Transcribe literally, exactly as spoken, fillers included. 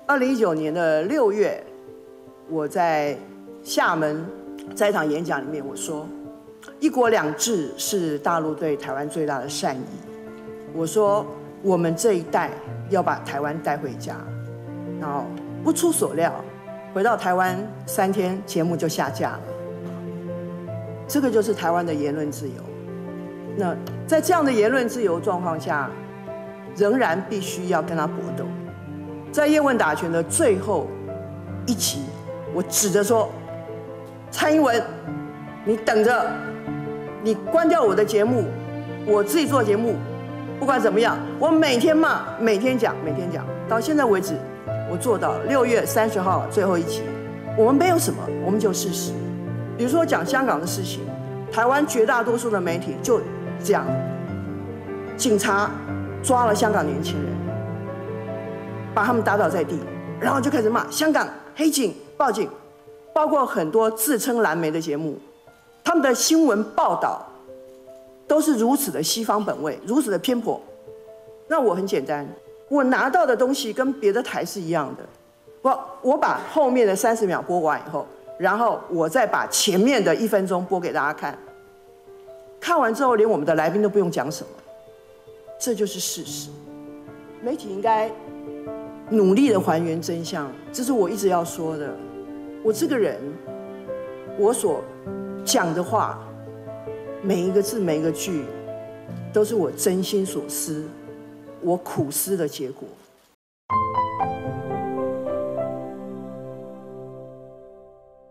二零一九年的六月，我在厦门在一场演讲里面，我说，一国两制是大陆对台湾最大的善意。我说，我们这一代要把台湾带回家。然后不出所料，回到台湾三天，节目就下架了。这个就是台湾的言论自由。那在这样的言论自由状况下，仍然必须要跟他搏斗。在叶问打拳的最后一集，我指着说：“蔡英文，你等着，你关掉我的节目，我自己做节目，不管怎么样，我每天骂，每天讲，每天讲，到现在为止。”我做到六月三十号最后一集，我们没有什么，我们就事实。比如说讲香港的事情，台湾绝大多数的媒体就讲警察抓了香港年轻人，把他们打倒在地，然后就开始骂香港黑警报警，包括很多自称蓝媒的节目，他们的新闻报道都是如此的西方本位，如此的偏颇。那我很简单。我拿到的东西跟别的台是一样的，我我把后面的三十秒播完以后，然后我再把前面的一分钟播给大家看。看完之后，连我们的来宾都不用讲什么，这就是事实。媒体应该努力的还原真相，这是我一直要说的。我这个人，我所讲的话，每一个字每一个句，都是我真心所思。我苦思的结果。